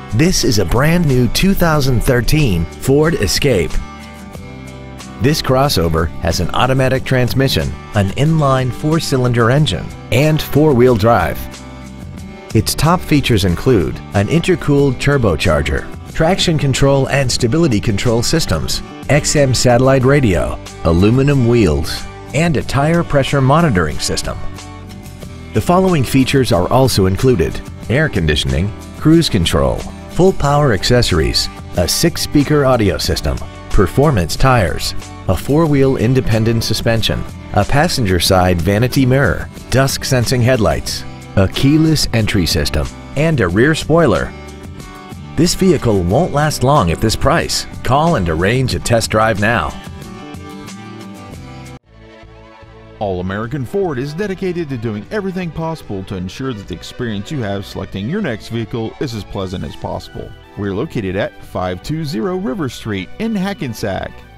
This is a brand new 2013 Ford Escape. This crossover has an automatic transmission, an inline 4-cylinder engine, and 4-wheel drive. Its top features include an intercooled turbocharger, traction control and stability control systems, XM satellite radio, aluminum wheels, and a tire pressure monitoring system. The following features are also included: air conditioning, cruise control, full power accessories, a 6-speaker audio system, performance tires, a 4-wheel independent suspension, a passenger side vanity mirror, dusk sensing headlights, a keyless entry system, and a rear spoiler. This vehicle won't last long at this price. Call and arrange a test drive now. All American Ford is dedicated to doing everything possible to ensure that the experience you have selecting your next vehicle is as pleasant as possible. We're located at 520 River Street in Hackensack.